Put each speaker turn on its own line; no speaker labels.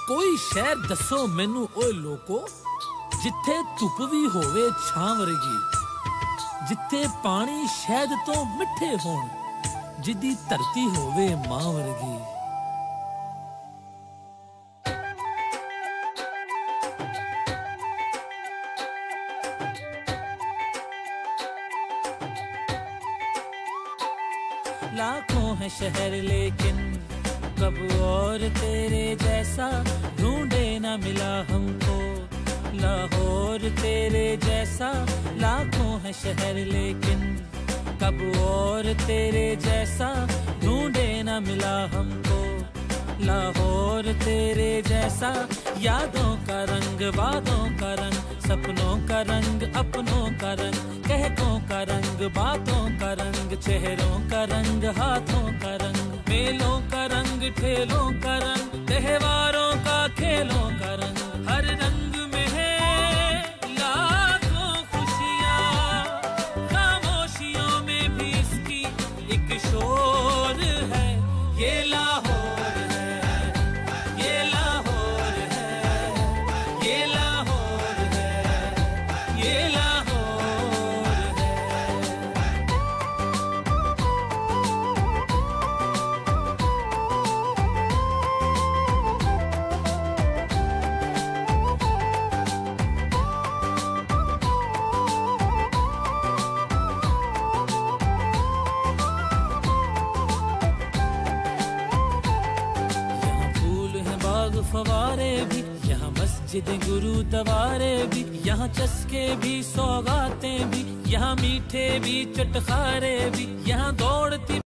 कोई शहर दसो मैनू ओए लोको, जिथे धुप भी होवे छां वर्गी, जिथे पानी शहद तो मिठे होण, जिदी धरती होवे मां वर्गी। लाखों है शहर लेकिन कब और तेरे जैसा ढूंढे ना मिला हमको, लाहौर तेरे जैसा। लाखों है शहर लेकिन कब और तेरे जैसा ढूंढे ना मिला हमको, लाहौर तेरे जैसा। यादों का रंग, वादों का रंग, सपनों का रंग, अपनों का रंग, कहकों का रंग, बातों का रंग, चेहरों का रंग, हाथों का रंग, मेलों का रंग, ठेलों का रंग, त्योहारों का, खेलों का रंग। हर रंग में है लाखों खुशियाँ, खामोशियों में भी इसकी एक शोर है। ये लाहौर है, ये लाहौर है, ये लाहौर है, ये लाहौर है। फवारे भी यहाँ, मस्जिदें गुरुद्वारे भी यहाँ, चस्के भी सौगातें भी यहाँ, मीठे भी चटखारे भी यहाँ, दौड़ती